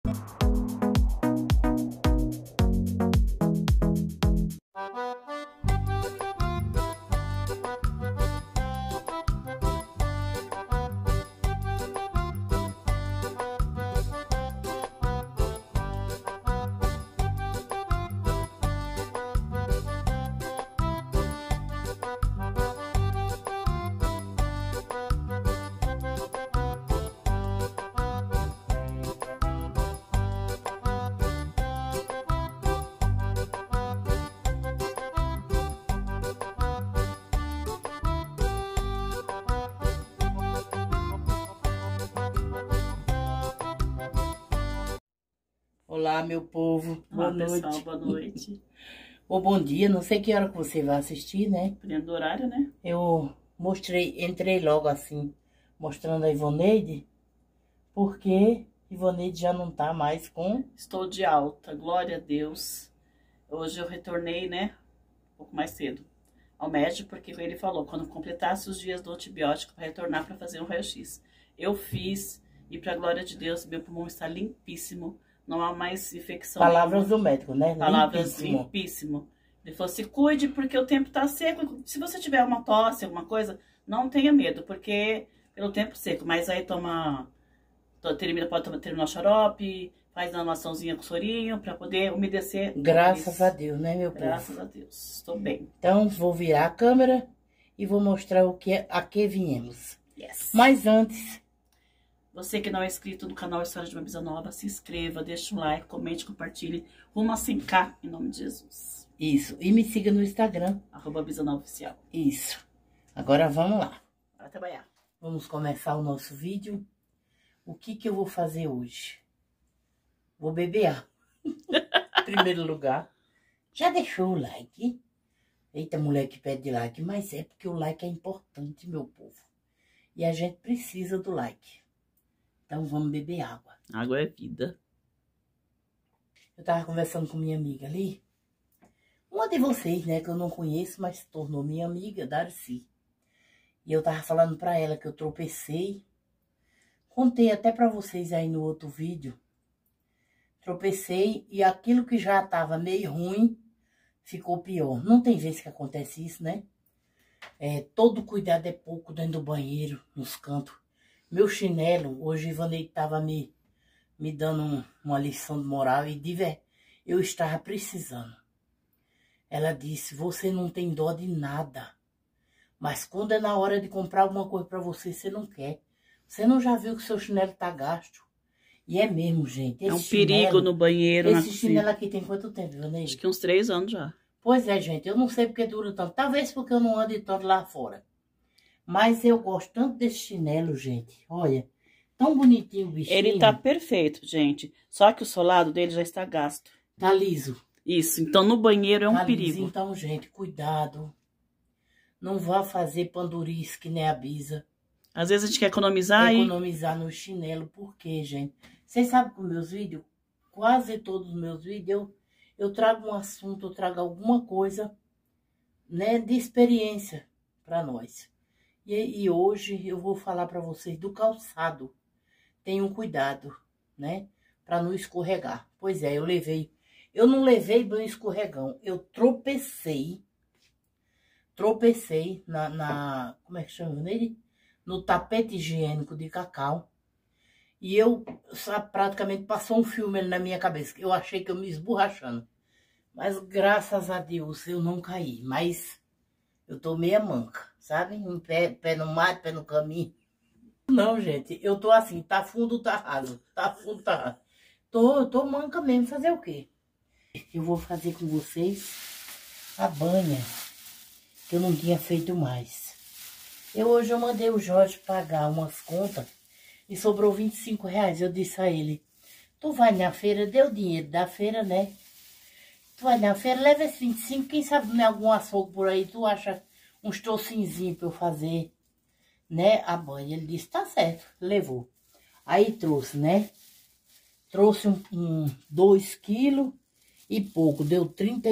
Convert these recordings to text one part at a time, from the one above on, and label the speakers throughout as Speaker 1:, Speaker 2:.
Speaker 1: Olá, meu povo.
Speaker 2: Olá, pessoal, boa noite.
Speaker 1: Ou bom dia, não sei que hora que você vai assistir, né?
Speaker 2: Dependendo do horário, né?
Speaker 1: Eu entrei logo assim, mostrando a Ivoneide, porque Ivoneide já não tá mais com...
Speaker 2: Estou de alta, glória a Deus. Hoje eu retornei, né, um pouco mais cedo ao médico, porque ele falou, quando completasse os dias do antibiótico, vai retornar para fazer um raio-x. Eu fiz, e para a glória de Deus, meu pulmão está limpíssimo. Não há mais infecção.
Speaker 1: Palavras do médico, né?
Speaker 2: Palavras limpíssimo. Ele falou, se cuide porque o tempo tá seco. Se você tiver uma tosse, alguma coisa, não tenha medo, porque pelo tempo seco. Mas aí pode terminar o xarope, faz uma maçãzinha com sorinho pra poder umedecer.
Speaker 1: Graças a Deus, né, meu povo?
Speaker 2: Graças a Deus, estou bem.
Speaker 1: Então, vou virar a câmera e vou mostrar a que viemos.
Speaker 2: Yes.
Speaker 1: Mas antes...
Speaker 2: Você que não é inscrito no canal História de uma Bisa Nova, se inscreva, deixa um like, comente, compartilhe. Rumo a 100k, em nome de Jesus.
Speaker 1: Isso. E me siga no Instagram.
Speaker 2: @BisaNovaOficial.
Speaker 1: Isso. Agora vamos lá.
Speaker 2: Bora trabalhar.
Speaker 1: Vamos começar o nosso vídeo. O que eu vou fazer hoje? Vou beber água. Em primeiro lugar. Já deixou o like? Eita, mulher que pede like. Mas é porque o like é importante, meu povo. E a gente precisa do like. Então, vamos beber água.
Speaker 2: Água é vida.
Speaker 1: Eu tava conversando com minha amiga ali. Uma de vocês, né, que eu não conheço, mas se tornou minha amiga, Darcy. E eu tava falando pra ela que eu tropecei. Contei até pra vocês aí no outro vídeo. Tropecei e aquilo que já tava meio ruim, ficou pior. Não tem vez que acontece isso, né? Todo cuidado é pouco dentro do banheiro, nos cantos. Meu chinelo, hoje Ivaneide estava me dando uma lição de moral e eu estava precisando. Ela disse, você não tem dó de nada. Mas quando é na hora de comprar alguma coisa para você, você não quer. Você não já viu que seu chinelo tá gasto? E é mesmo, gente.
Speaker 2: É um perigo no banheiro.
Speaker 1: Esse chinelo aqui tem quanto tempo, Ivaneide?
Speaker 2: Acho que uns 3 anos já.
Speaker 1: Pois é, gente. Eu não sei porque dura tanto. Talvez porque eu não ando tanto lá fora. Mas eu gosto tanto desse chinelo, gente. Olha, tão bonitinho o bichinho.
Speaker 2: Ele tá perfeito, gente. Só que o solado dele já está gasto.
Speaker 1: Tá liso.
Speaker 2: Isso, então no banheiro é um perigo.
Speaker 1: Liso. Então, gente, cuidado. Não vá fazer pandurice que nem a Bisa.
Speaker 2: Às vezes a gente quer economizar
Speaker 1: Economizar no chinelo. Por quê, gente? Vocês sabem que os meus vídeos, quase todos os meus vídeos, eu trago um assunto, eu trago alguma coisa, né, de experiência para nós. E hoje eu vou falar para vocês do calçado. Tenham cuidado, né? Para não escorregar. Pois é, eu não levei bem escorregão. Eu tropecei como é que chama nele? No tapete higiênico de cacau. E praticamente passou um filme ali na minha cabeça. Eu achei que eu me esborrachando. Mas graças a Deus eu não caí. Mas eu tô meia manca, sabe? Um pé no mar, pé no caminho. Não, gente, eu tô assim, tá fundo, tá raso. Tá fundo, tá raso. Tô manca mesmo, fazer o quê? Eu vou fazer com vocês a banha, que eu não tinha feito mais. Hoje eu mandei o Jorge pagar umas contas e sobrou R$25. Eu disse a ele, tu vai na feira, deu o dinheiro da feira, né? Tu vai na feira, leva esse 25, quem sabe não é algum açougue por aí, tu acha uns tocinzinhos pra eu fazer, né, a banha. Ele disse, tá certo, levou. Aí trouxe, né? Trouxe 2 quilos e pouco, deu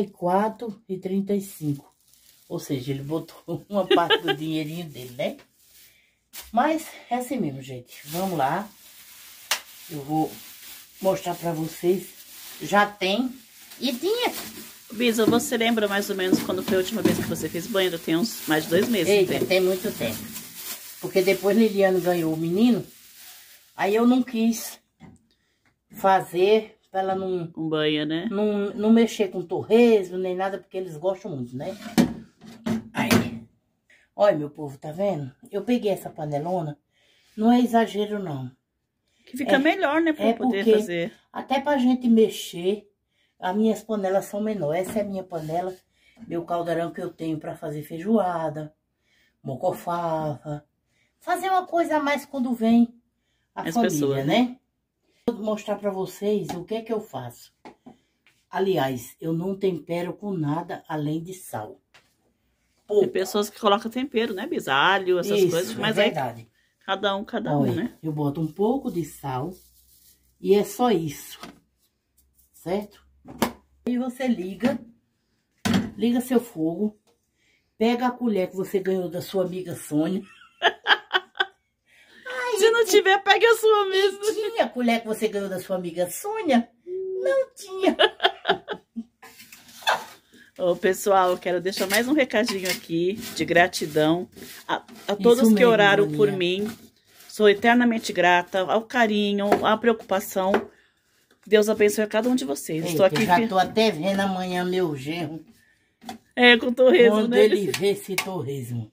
Speaker 1: 34,35. Ou seja, ele botou uma parte do dinheirinho dele, né? Mas é assim mesmo, gente. Vamos lá. Eu vou mostrar pra vocês. Já tem. E tinha.
Speaker 2: Bisa, você lembra mais ou menos quando foi a última vez que você fez banho? Tem uns mais de 2 meses.
Speaker 1: Eita, tem muito tempo. Porque depois Liliane ganhou o menino. Aí eu não quis fazer pra ela não...
Speaker 2: Um banho, né?
Speaker 1: Não mexer com torresmo nem nada, porque eles gostam muito, né? Aí. Olha, meu povo, tá vendo? Eu peguei essa panelona. Não é exagero, não.
Speaker 2: Que fica melhor, né? Pra poder fazer.
Speaker 1: Até pra gente mexer, as minhas panelas são menores. Essa é a minha panela, meu caldeirão que eu tenho pra fazer feijoada, mocofava. Fazer uma coisa a mais quando vem a família, pessoas, né? Vou mostrar pra vocês o que é que eu faço. Aliás, eu não tempero com nada além de sal.
Speaker 2: Pouco. Tem pessoas que colocam tempero, né? Bisalho, essas coisas. Mas
Speaker 1: é verdade.
Speaker 2: Aí, cada um, né?
Speaker 1: Eu boto um pouco de sal e é só isso. Certo? Aí você liga seu fogo, pega a colher que você ganhou da sua amiga Sônia.
Speaker 2: Se não tiver, pegue a sua mesmo.
Speaker 1: Tinha a colher que você ganhou da sua amiga Sônia? Não tinha.
Speaker 2: Ô, pessoal, eu quero deixar mais um recadinho aqui de gratidão a todos que oraram por mim. Sou eternamente grata ao carinho, à preocupação. Deus abençoe a cada um de vocês.
Speaker 1: Estou aqui. Já tô até vendo amanhã meu genro.
Speaker 2: Com torresmo,
Speaker 1: quando né? Ele vê esse torresmo.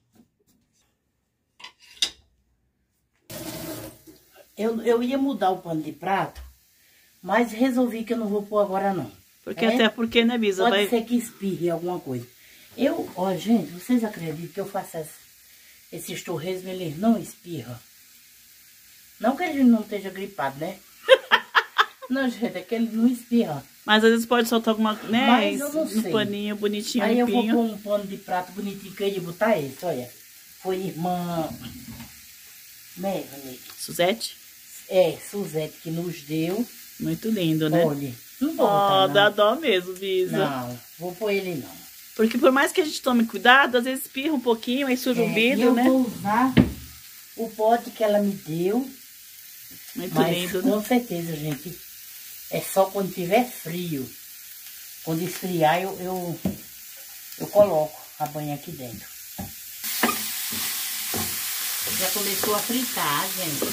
Speaker 1: Eu ia mudar o pano de prato, mas resolvi que eu não vou pôr agora não.
Speaker 2: Porque até porque, né, Bisa?
Speaker 1: Pode ser que espirre alguma coisa. Ó, gente, vocês acreditam que eu faço esses torresmos, eles não espirram? Não que ele não esteja gripado, né? Não, gente, é que ele não espirra.
Speaker 2: Mas às vezes pode soltar alguma, né?
Speaker 1: Mas eu não sei.
Speaker 2: Um paninho bonitinho,
Speaker 1: aí
Speaker 2: limpinho.
Speaker 1: Eu vou pôr um pano de prato bonitinho que eu ia botar esse, olha. Foi irmã... Né,
Speaker 2: Suzete?
Speaker 1: Suzete que nos deu.
Speaker 2: Muito lindo, né?
Speaker 1: Olha, não vou botar, não.
Speaker 2: Dá dó mesmo, Bisa.
Speaker 1: Não, vou pôr ele não.
Speaker 2: Porque por mais que a gente tome cuidado, às vezes espirra um pouquinho, aí suja o vidro, né?
Speaker 1: Eu vou usar o pote que ela me deu.
Speaker 2: Muito lindo, né?
Speaker 1: Com certeza, gente. É só quando tiver frio. Quando esfriar, eu coloco a banha aqui dentro. Já começou a fritar, gente.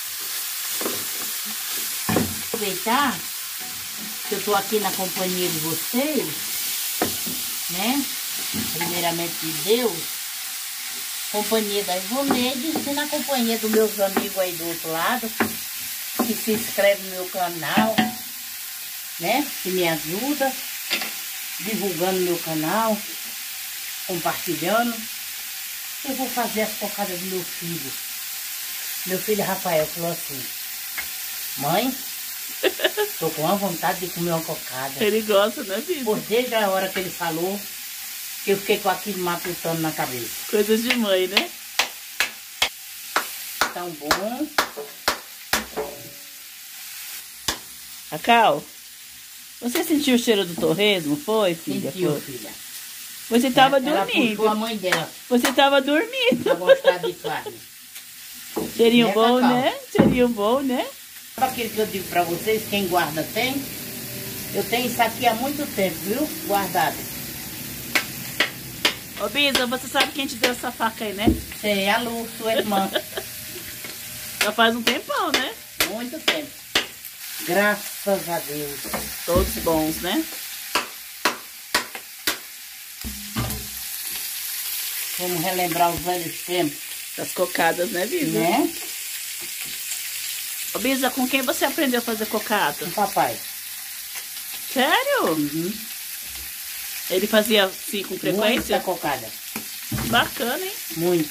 Speaker 1: Aproveitar que eu tô aqui na companhia de vocês, né? Primeiramente de Deus, companhia da Ivoneide e na companhia dos meus amigos aí do outro lado, que se inscreve no meu canal, né? Que me ajuda, divulgando meu canal, compartilhando. Eu vou fazer as cocadas do meu filho. Meu filho Rafael falou assim: mãe, tô com uma vontade de comer uma cocada.
Speaker 2: Ele gosta, né, Bisa?
Speaker 1: Por desde a hora que ele falou, que eu fiquei com aquilo matutando na cabeça.
Speaker 2: Coisas de mãe, né?
Speaker 1: Tão bom.
Speaker 2: Cacau, você sentiu o cheiro do torresmo? Foi, filha?
Speaker 1: Sentiu, filha.
Speaker 2: Você estava
Speaker 1: Ela
Speaker 2: dormindo.
Speaker 1: puxou a mãe dela.
Speaker 2: Você estava dormindo.
Speaker 1: Pra gostar de carne.
Speaker 2: Cheirinho
Speaker 1: Né,
Speaker 2: bom,
Speaker 1: Cacau?
Speaker 2: né? Cheirinho bom, né?
Speaker 1: Sabe aquilo que eu digo pra vocês, quem guarda tem? Eu tenho isso aqui há muito tempo, viu? Guardado.
Speaker 2: Ô, Bisa, você sabe quem te deu essa faca aí, né?
Speaker 1: Sei, a Lu, sua irmã.
Speaker 2: Já faz um tempão, né?
Speaker 1: Muito tempo. Graças a Deus.
Speaker 2: Todos bons, né?
Speaker 1: Vamos relembrar os velhos tempos.
Speaker 2: Das cocadas, né, Bisa?
Speaker 1: Né?
Speaker 2: Ô, Bisa, com quem você aprendeu a fazer cocada?
Speaker 1: Com o papai.
Speaker 2: Sério?
Speaker 1: Uhum.
Speaker 2: Ele fazia assim com frequência?
Speaker 1: Muita cocada.
Speaker 2: Bacana, hein?
Speaker 1: Muito.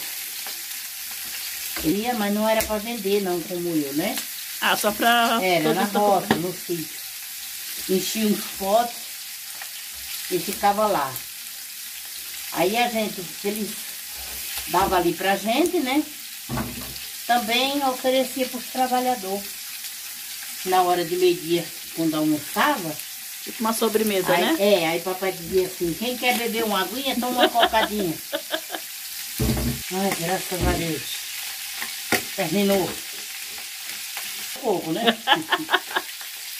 Speaker 1: Ia, mas não era pra vender, não, como eu, né?
Speaker 2: Ah, só pra...
Speaker 1: Era na roça, no sítio. Enchia uns potes e ficava lá. Aí a gente, eles davam ali pra gente, né? Também oferecia pros trabalhadores. Na hora de meio-dia, quando almoçava...
Speaker 2: Tipo uma sobremesa,
Speaker 1: aí,
Speaker 2: né?
Speaker 1: Aí papai dizia assim, quem quer beber uma aguinha, toma uma cocadinha. Ai, graças a Deus. Terminou. Pouco, né?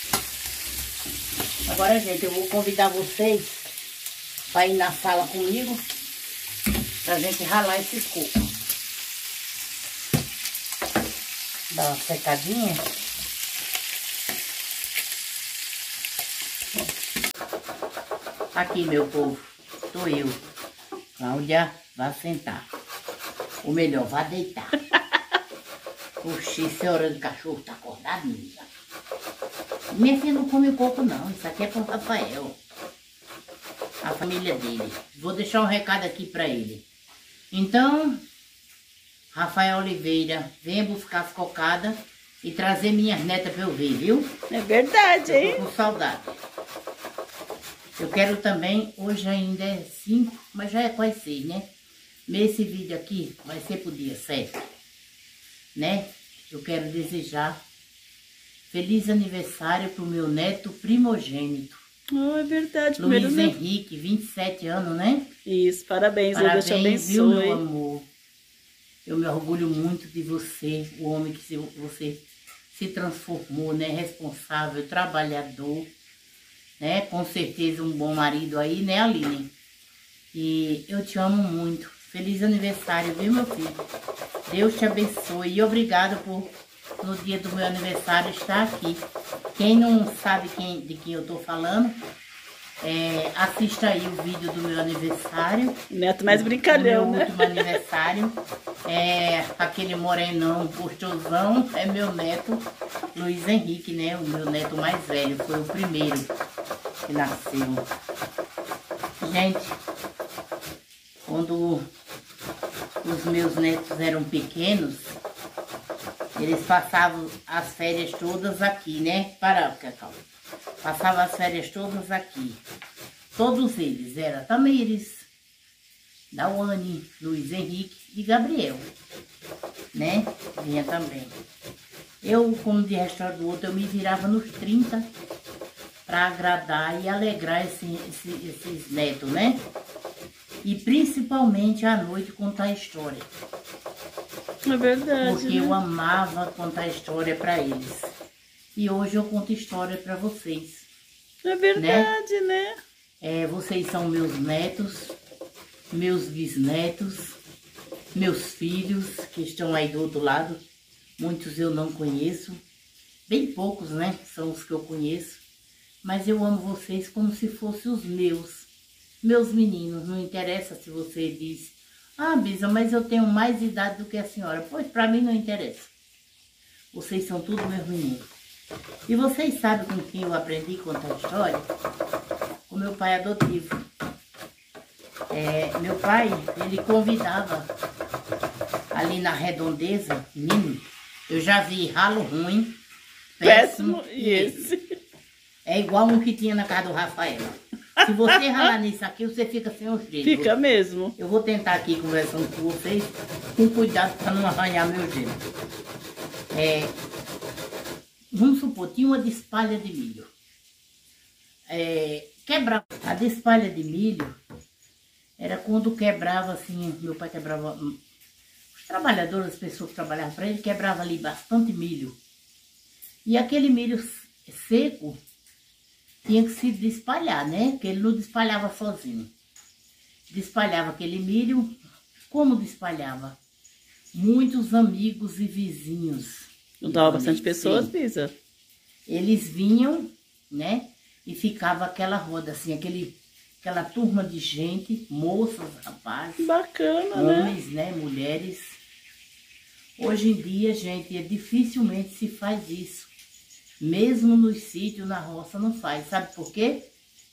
Speaker 1: Agora, gente, eu vou convidar vocês para ir na sala comigo, pra gente ralar esses cocos. Dá uma secadinha. Aqui, meu povo, tô eu. Cláudia, vá sentar. Ou melhor, vá deitar. Oxi, senhora do cachorro tá acordada, menina? Minha filha não come coco, não. Isso aqui é pro Rafael. A família dele. Vou deixar um recado aqui pra ele. Então, Rafael Oliveira, venha buscar as cocadas e trazer minhas netas pra eu ver, viu?
Speaker 2: É verdade, hein?
Speaker 1: Eu tô com saudade. Eu quero também, hoje ainda é 5, mas já é quase 6, né? Esse vídeo aqui vai ser pro dia 7, né? Eu quero desejar feliz aniversário pro meu neto primogênito.
Speaker 2: Oh, é verdade.
Speaker 1: Luiz Henrique, 27 anos, né?
Speaker 2: Isso, parabéns,
Speaker 1: Parabéns,
Speaker 2: Deus te abençoe.
Speaker 1: viu, meu amor? Eu me orgulho muito de você, o homem que você se transformou, né? Responsável, trabalhador, né? Com certeza um bom marido aí, né, Aline? E eu te amo muito. Feliz aniversário, viu, meu filho? Deus te abençoe e obrigado por, no dia do meu aniversário, estar aqui. Quem não sabe de quem eu tô falando, assista aí o vídeo do meu aniversário.
Speaker 2: Neto mais brincalhão,
Speaker 1: meu
Speaker 2: né?
Speaker 1: último aniversário. Aquele morenão gostosão é meu neto, Luiz Henrique, né? O meu neto mais velho, foi o primeiro que nasceu. Gente, quando os meus netos eram pequenos, eles passavam as férias todas aqui, né? Cacau. Passavam as férias todas aqui. Todos eles, era Tamires, Dawane, Luiz Henrique e Gabriel, né? Vinha também. Eu, como de restaurante do outro, eu me virava nos 30 para agradar e alegrar esses netos, né? E principalmente à noite contar história.
Speaker 2: É verdade.
Speaker 1: Porque eu amava contar história para eles. E hoje eu conto história para vocês.
Speaker 2: É verdade, né?
Speaker 1: Vocês são meus netos, meus bisnetos, meus filhos que estão aí do outro lado. Muitos eu não conheço. Bem poucos, né? São os que eu conheço. Mas eu amo vocês como se fossem os meus meninos. Não interessa se você diz: ah, Bisa, mas eu tenho mais idade do que a senhora. Pois, para mim não interessa. Vocês são tudo meus meninos. E vocês sabem com quem eu aprendi a contar história? Com meu pai adotivo. Meu pai, ele convidava ali na Redondeza, menino, eu já vi ralo ruim, péssimo
Speaker 2: e esse.
Speaker 1: É igual um que tinha na casa do Rafael. Se você ralar nisso aqui, você fica sem os dedos.
Speaker 2: Fica mesmo.
Speaker 1: Eu vou tentar aqui conversando com vocês, com cuidado para não arranhar meu dedo. Vamos supor, tinha uma despalha de milho. Quebrava. A despalha de milho era quando quebrava assim, meu pai quebrava, os trabalhadores, as pessoas que trabalhavam para ele, quebrava ali bastante milho. E aquele milho seco tinha que se despalhar, né? Porque ele não despalhava sozinho. Despalhava aquele milho. Como despalhava? Muitos amigos e vizinhos.
Speaker 2: Juntava bastante pessoas, Bisa?
Speaker 1: Eles vinham, né? E ficava aquela roda, assim, aquela turma de gente, moças, rapazes.
Speaker 2: Bacana,
Speaker 1: homens, né? Mulheres. Hoje em dia, gente, dificilmente se faz isso. Mesmo nos sítios, na roça, não faz. Sabe por quê?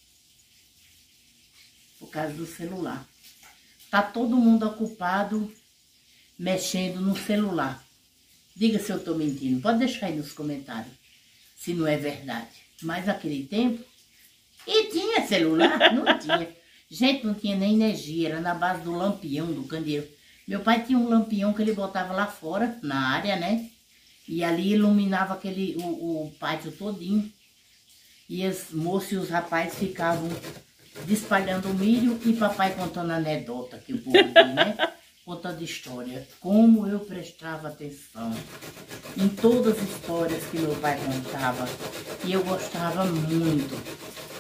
Speaker 1: Por causa do celular. Tá todo mundo ocupado mexendo no celular. Diga se eu tô mentindo. Pode deixar aí nos comentários se não é verdade. Mas naquele tempo, e tinha celular? Não tinha. Gente, não tinha nem energia. Era na base do lampião, do candeeiro. Meu pai tinha um lampião que ele botava lá fora, na área, né? E ali iluminava o pátio todinho. E as moças e os rapazes ficavam despalhando o milho e papai contando anedota, que o povo diz, né? Contando história. Como eu prestava atenção em todas as histórias que meu pai contava. E eu gostava muito.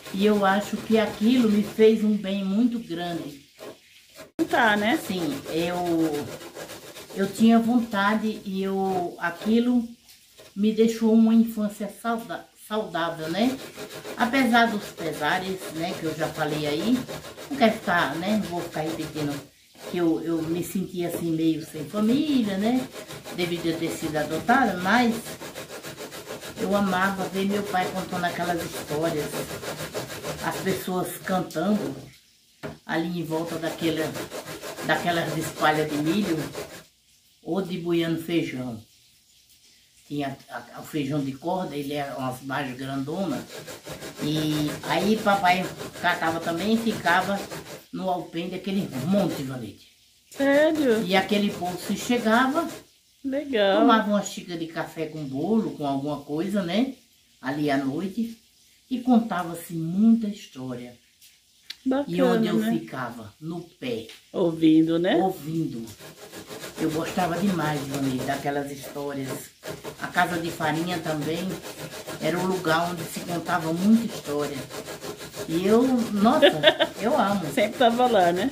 Speaker 1: E eu acho que aquilo me fez um bem muito grande.
Speaker 2: Tá, né?
Speaker 1: Sim, eu tinha vontade e aquilo me deixou uma infância saudável, né? Apesar dos pesares, né, que eu já falei aí, não quero ficar, né, não vou ficar repetindo que eu me sentia assim meio sem família, né, devido a ter sido adotada, mas eu amava ver meu pai contando aquelas histórias, as pessoas cantando ali em volta daquelas espalhas de milho ou de buiando feijão. Tinha o feijão de corda, ele era umas mais grandonas. E aí papai catava também e ficava no alpendre aquele monte de leite.
Speaker 2: Sério?
Speaker 1: E aquele povo se chegava,
Speaker 2: Legal.
Speaker 1: tomava uma xícara de café com bolo, com alguma coisa, né? Ali à noite. E contava-se muita história.
Speaker 2: Bacana,
Speaker 1: e onde eu
Speaker 2: né?
Speaker 1: ficava, no pé.
Speaker 2: Ouvindo, né?
Speaker 1: Ouvindo. Eu gostava demais, Ivani, daquelas histórias. A Casa de Farinha também era um lugar onde se contava muita história. E nossa, eu amo.
Speaker 2: Sempre tava lá, né?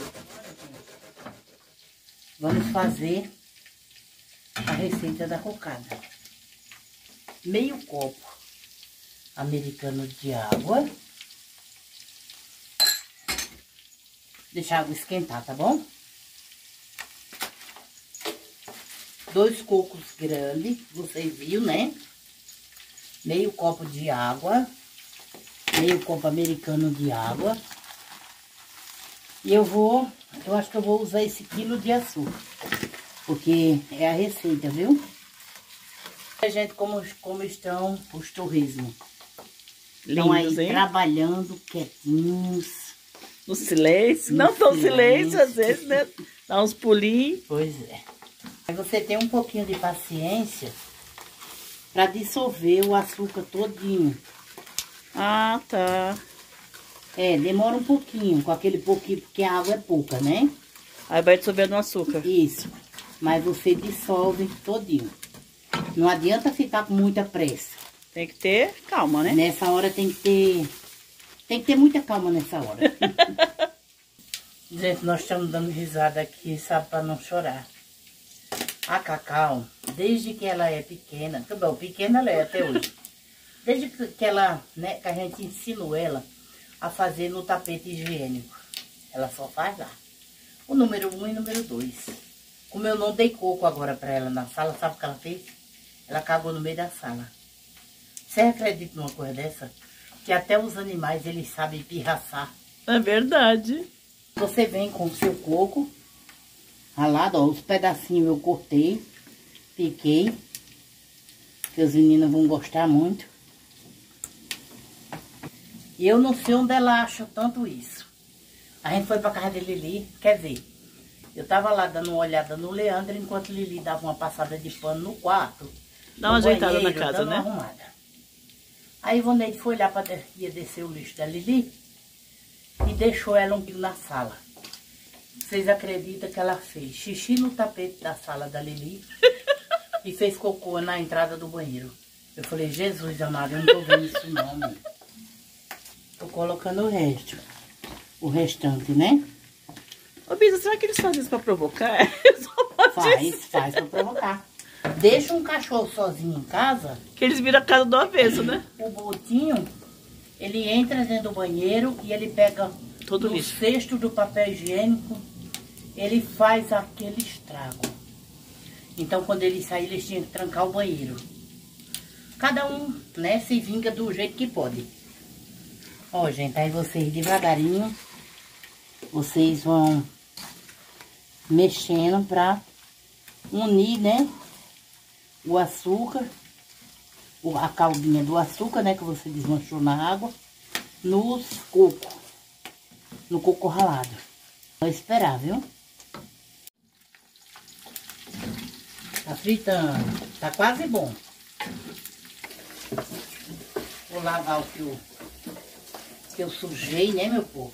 Speaker 1: Vamos fazer a receita da cocada. Meio copo americano de água. Deixar a água esquentar, tá bom? 2 cocos grandes, vocês viram, né? Meio copo de água. Meio copo americano de água. E eu acho que eu vou usar esse quilo de açúcar. Porque é a receita, viu? Gente, como estão os torresmos. Estão aí,
Speaker 2: Lindos, hein?
Speaker 1: trabalhando quietinhos.
Speaker 2: No silêncio.
Speaker 1: No
Speaker 2: Não tão
Speaker 1: silêncio.
Speaker 2: silêncio, às vezes, né? Dá uns pulinhos.
Speaker 1: Pois é. Aí você tem um pouquinho de paciência para dissolver o açúcar todinho.
Speaker 2: Ah, tá.
Speaker 1: É, demora um pouquinho, com aquele pouquinho, porque a água é pouca, né?
Speaker 2: Aí vai dissolvendo o açúcar.
Speaker 1: Isso. Mas você dissolve todinho. Não adianta ficar com muita pressa.
Speaker 2: Tem que ter calma, né?
Speaker 1: Nessa hora tem que ter muita calma nessa hora. Gente, nós estamos dando risada aqui, sabe, para não chorar. A Cacau, desde que ela é pequena, tudo bem, pequena ela é até hoje. Desde que ela, né, que a gente ensinou ela a fazer no tapete higiênico. Ela só faz lá. O número 1 e o número 2. Como eu não dei coco agora para ela na sala, sabe o que ela fez? Ela cagou no meio da sala. Você acredita numa coisa dessa? Que até os animais, eles sabem pirraçar.
Speaker 2: É verdade.
Speaker 1: Você vem com o seu coco ralado, ó, os pedacinhos eu cortei, piquei, que os meninos vão gostar muito. E eu não sei onde ela acha tanto isso. A gente foi pra casa de Lili, quer dizer, eu tava lá dando uma olhada no Leandro, enquanto Lili dava uma passada de pano no quarto.
Speaker 2: Dá uma ajeitada na
Speaker 1: banheiro,
Speaker 2: casa,
Speaker 1: dando
Speaker 2: né?
Speaker 1: uma arrumada. Aí Ivoneide foi lá ia descer o lixo da Lili e deixou ela um pouquinho na sala. Vocês acreditam que ela fez xixi no tapete da sala da Lili e fez cocô na entrada do banheiro? Eu falei, Jesus amado, eu não tô vendo isso não, mãe. Tô colocando o restante, né?
Speaker 2: Ô, Bisa, será que eles fazem isso pra provocar? Eu só posso dizer
Speaker 1: Faz pra provocar. Deixa um cachorro sozinho em casa,
Speaker 2: que eles viram a casa do avesso, né?
Speaker 1: o Botinho, ele entra dentro do banheiro e ele pega
Speaker 2: Todo
Speaker 1: no
Speaker 2: lixo.
Speaker 1: cesto do papel higiênico, ele faz aquele estrago. Então, quando ele sair, eles tinham que trancar o banheiro. Cada um, né, se vinga do jeito que pode. Ó, gente, aí vocês devagarinho, vocês vão mexendo pra unir, né, o açúcar, a caldinha do açúcar, né, que você desmanchou na água, no coco ralado. Vou esperar, viu? Tá fritando, tá quase bom. Vou lavar o que eu sujei, né, meu povo?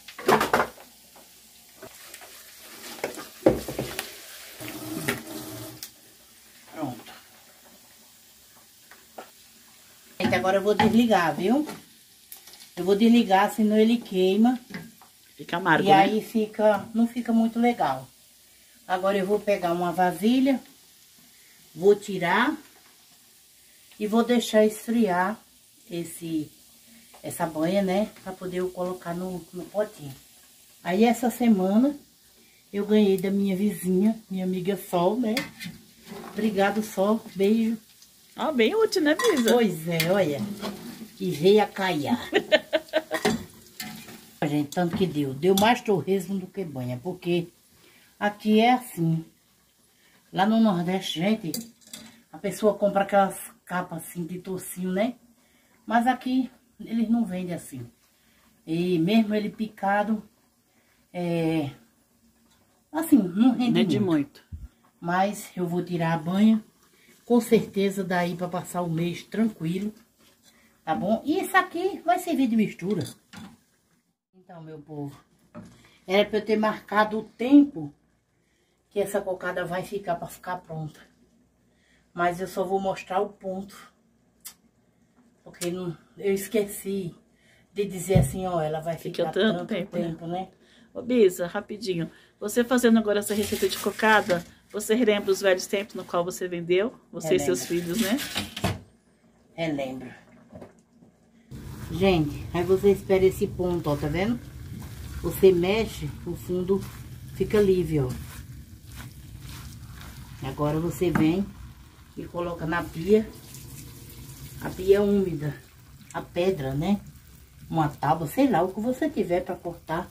Speaker 1: Pronto. Agora eu vou desligar, viu? Eu vou desligar, senão ele queima.
Speaker 2: Fica amargo,
Speaker 1: e
Speaker 2: né?
Speaker 1: aí não fica muito legal. Agora eu vou pegar uma vasilha, vou tirar e vou deixar esfriar essa banha, né? Pra poder eu colocar no potinho. Aí essa semana eu ganhei da minha vizinha, minha amiga Sol, né? Obrigado, Sol. Beijo.
Speaker 2: Ó, bem útil, né, Bisa?
Speaker 1: Pois é, olha. Que veio a caiar. Gente, tanto que deu. Deu mais torresmo do que banha, porque aqui é assim. Lá no Nordeste, gente, a pessoa compra aquelas capas assim de tocinho, né? Mas aqui eles não vendem assim. E mesmo ele picado, assim, não rende muito. Mas eu vou tirar a banha, com certeza daí para passar o mês tranquilo, tá bom? E isso aqui vai servir de mistura. Então, meu povo, era para eu ter marcado o tempo que essa cocada vai ficar para ficar pronta. Mas eu só vou mostrar o ponto. Porque eu esqueci de dizer assim, ó, ela vai ficar tanto tempo, né?
Speaker 2: Ô, Bisa, rapidinho. Você fazendo agora essa receita de cocada, você relembra os velhos tempos no qual você vendeu? Você e seus filhos, né?
Speaker 1: Relembro. Gente, aí você espera esse ponto, ó, tá vendo? Você mexe, o fundo fica livre, ó. Agora você vem e coloca na pia. A pia úmida. A pedra, né? Uma tábua, sei lá, o que você tiver pra cortar.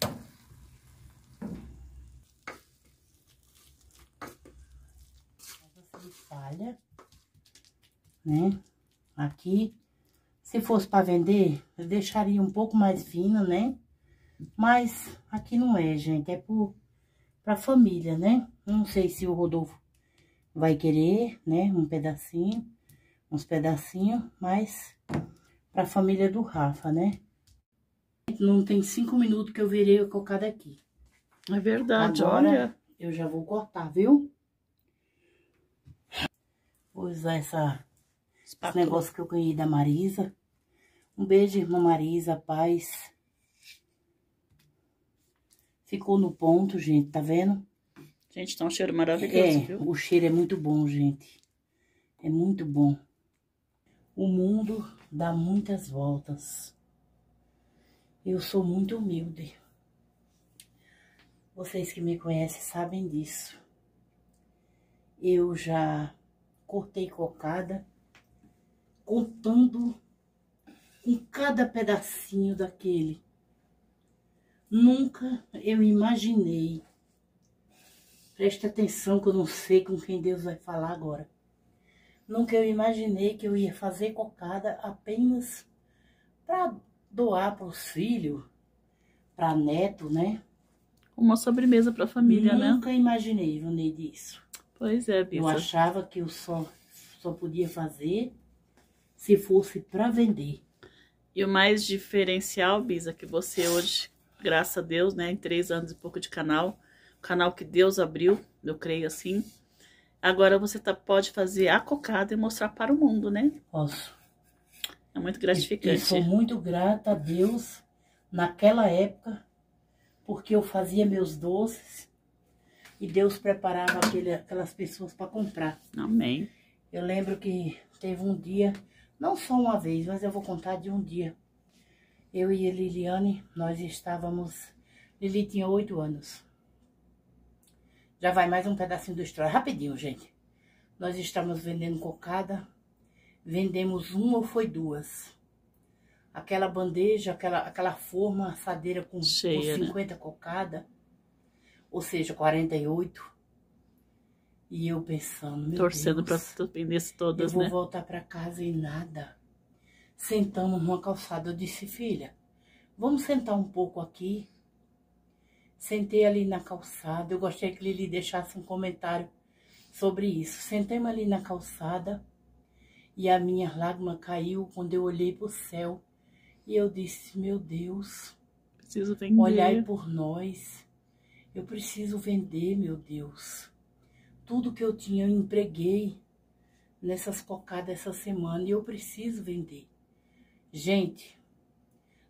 Speaker 1: Você espalha, né? Aqui. Se fosse para vender, eu deixaria um pouco mais fina, né? Mas aqui não é, gente. É pra família, né? Não sei se o Rodolfo vai querer, né? Um pedacinho, uns pedacinhos, mas pra família do Rafa, né? Não tem 5 minutos que eu virei a cocada aqui.
Speaker 2: É verdade,
Speaker 1: agora,
Speaker 2: olha.
Speaker 1: Eu já vou cortar, viu? Vou usar esse negócio que eu ganhei da Marisa. Um beijo, irmã Marisa, paz. Ficou no ponto, gente, tá vendo?
Speaker 2: Gente, tá um cheiro maravilhoso, viu?
Speaker 1: O cheiro é muito bom, gente. É muito bom. O mundo dá muitas voltas. Eu sou muito humilde. Vocês que me conhecem sabem disso. Eu já cortei cocada, contando com cada pedacinho daquele. Nunca eu imaginei. Presta atenção que eu não sei com quem Deus vai falar agora. Nunca eu imaginei que eu ia fazer cocada apenas para doar para os filhos, para neto, né?
Speaker 2: Uma sobremesa para a família, né?
Speaker 1: Nunca imaginei, Ivonei, disso.
Speaker 2: Pois é, Bisa.
Speaker 1: Eu achava que eu só podia fazer se fosse para vender.
Speaker 2: E o mais diferencial, Bisa, que você hoje, graças a Deus, né, em 3 anos e pouco de canal, o canal que Deus abriu, eu creio assim, agora você pode fazer a cocada e mostrar para o mundo, né?
Speaker 1: Posso.
Speaker 2: É muito gratificante.
Speaker 1: E sou muito grata a Deus naquela época, porque eu fazia meus doces e Deus preparava aquelas pessoas para comprar.
Speaker 2: Amém.
Speaker 1: Eu lembro que teve um dia, não só uma vez, mas eu vou contar de um dia. Eu e a Liliane, nós estávamos... Lili tinha 8 anos. Já vai mais um pedacinho da história. Rapidinho, gente. Nós estávamos vendendo cocada. Vendemos uma ou foi 2. Aquela bandeja, aquela forma assadeira com
Speaker 2: cheia,
Speaker 1: 50 né? Cocada. Ou seja, 48. E eu pensando, meu
Speaker 2: torcendo
Speaker 1: Deus,
Speaker 2: para tu vendesse todas,
Speaker 1: eu vou
Speaker 2: né?
Speaker 1: voltar para casa e nada. Sentamos numa calçada, eu disse, filha, vamos sentar um pouco aqui. Sentei ali na calçada, eu gostei que Lili deixasse um comentário sobre isso. Sentemos ali na calçada e a minha lágrima caiu quando eu olhei para o céu. E eu disse, meu Deus,
Speaker 2: preciso vender.
Speaker 1: Olhai por nós. Eu preciso vender, meu Deus. Tudo que eu tinha, eu empreguei nessas cocadas essa semana e eu preciso vender. Gente,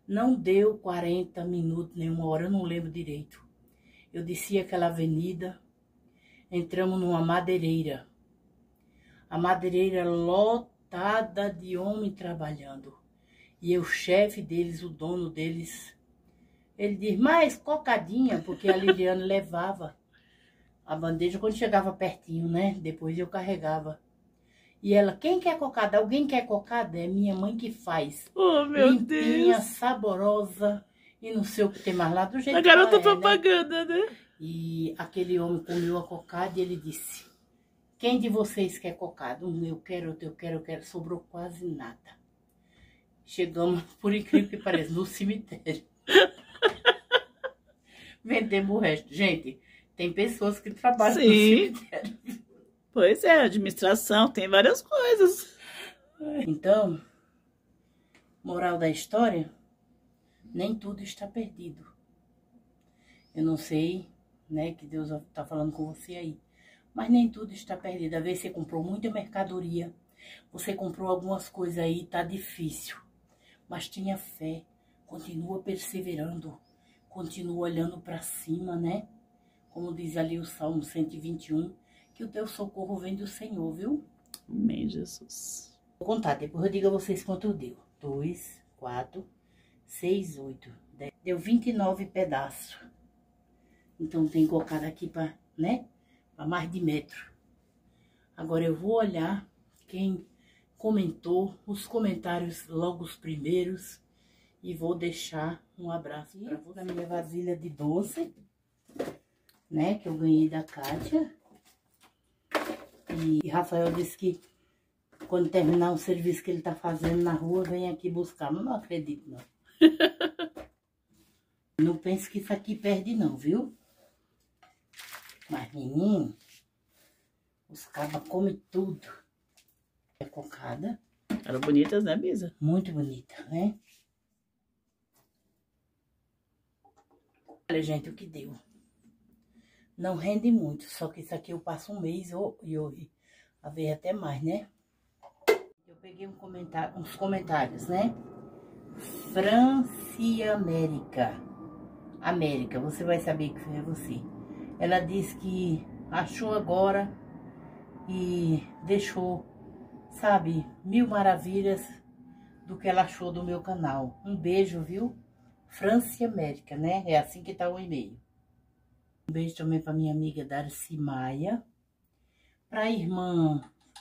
Speaker 1: Não deu 40 minutos, nem uma hora, eu não lembro direito. Eu desci aquela avenida, entramos numa madeireira. A madeireira lotada de homem trabalhando. E o chefe deles, o dono deles, ele diz, mais cocadinha, porque a Liliane levava a bandeja quando chegava pertinho, né? Depois eu carregava. E ela, quem quer cocada? Alguém quer cocada? É minha mãe que faz.
Speaker 2: Oh, meu
Speaker 1: limpinha,
Speaker 2: Deus.
Speaker 1: saborosa e não sei o que tem mais lá do jeito
Speaker 2: A garota
Speaker 1: que ela é,
Speaker 2: propaganda, né?
Speaker 1: E aquele homem comeu a cocada e ele disse, quem de vocês quer cocada? Eu quero, outro eu quero. Sobrou quase nada. Chegamos, por incrível que pareça, no cemitério. Vendemos o resto. Gente, tem pessoas que trabalham no cemitério.
Speaker 2: Pois é, administração, tem várias coisas.
Speaker 1: Então, moral da história, nem tudo está perdido. Eu não sei, né, que Deus está falando com você aí. Mas nem tudo está perdido. Às vezes você comprou muita mercadoria, você comprou algumas coisas aí, tá difícil. Mas tenha fé, continua perseverando, continua olhando para cima, né? Como diz ali o Salmo 121, que o teu socorro vem do Senhor, viu?
Speaker 2: Amém, Jesus.
Speaker 1: Vou contar, depois eu digo a vocês quanto deu. 2, 4, 6, 8, 10. Deu 29 pedaços. Então tem colocado aqui para, né? Para mais de metro. Agora eu vou olhar quem comentou, os comentários logo os primeiros. E vou deixar um abraço para você. Na minha vasilha de doce, né? Que eu ganhei da Kátia. E Rafael disse que quando terminar o serviço que ele tá fazendo na rua, vem aqui buscar. Mas não acredito, não. Não pense que isso aqui perde, não, viu? Mas, menino, os cabas comem tudo. É cocada.
Speaker 2: Eram bonitas, né, Bisa?
Speaker 1: Muito bonita, né? Olha, gente, o que deu. Não rende muito, só que isso aqui eu passo um mês e a ver até mais, né? Eu peguei uns comentários, né? Francia América, você vai saber que foi você. Ela disse que achou agora e deixou, sabe, 1000 maravilhas do que ela achou do meu canal. Um beijo, viu? Francia América, né? É assim que tá o e-mail. Um beijo também para minha amiga Darcy Maia. Para a irmã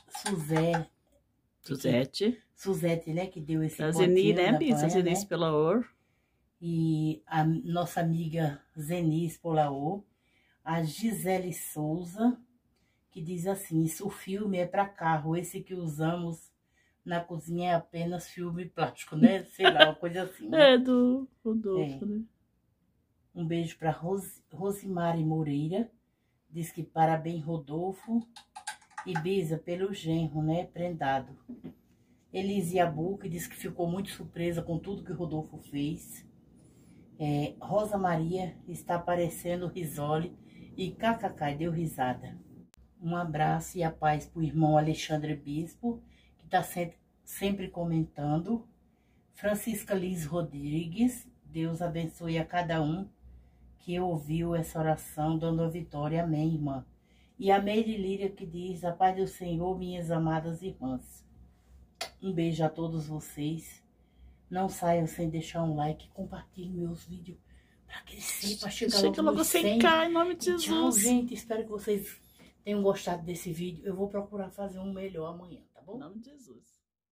Speaker 1: Suzete, né? Que deu esse potinho.
Speaker 2: Zeni, né, Bisa? Zeni Spelaor.
Speaker 1: E a nossa amiga Zeni Spolaor. A Gisele Souza, que diz assim, isso o filme é para carro, esse que usamos na cozinha é apenas filme plástico, né? Sei lá, uma coisa assim. Né?
Speaker 2: É, do Rodolfo, né?
Speaker 1: Um beijo para Rosimari Moreira, diz que parabéns, Rodolfo. E Bisa, pelo genro, né? Prendado. Elise Abuque diz que ficou muito surpresa com tudo que o Rodolfo fez. Rosa Maria está aparecendo Risole e kkk, deu risada. Um abraço e a paz pro irmão Alexandre Bispo, que está sempre comentando. Francisca Liz Rodrigues, Deus abençoe a cada um que ouviu essa oração, dando a vitória. Amém, irmã. E a Meire Líria que diz, a paz do Senhor, minhas amadas irmãs. Um beijo a todos vocês. Não saiam sem deixar um like, compartilhem meus vídeos para crescer, para chegar logo
Speaker 2: 100k, em nome de Jesus.
Speaker 1: Tchau, gente. Espero que vocês tenham gostado desse vídeo. Eu vou procurar fazer um melhor amanhã, tá bom?
Speaker 2: Em nome de Jesus.